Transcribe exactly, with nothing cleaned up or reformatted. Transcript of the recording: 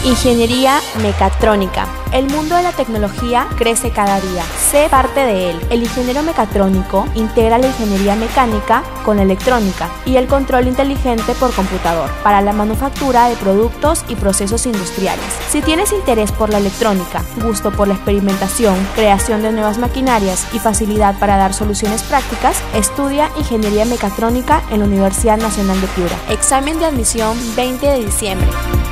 Ingeniería mecatrónica. El mundo de la tecnología crece cada día. Sé parte de él. El ingeniero mecatrónico integra la ingeniería mecánica con la electrónica y el control inteligente por computador para la manufactura de productos y procesos industriales. Si tienes interés por la electrónica, gusto por la experimentación, creación de nuevas maquinarias y facilidad para dar soluciones prácticas, estudia Ingeniería Mecatrónica en la Universidad Nacional de Piura. Examen de admisión veinte de diciembre.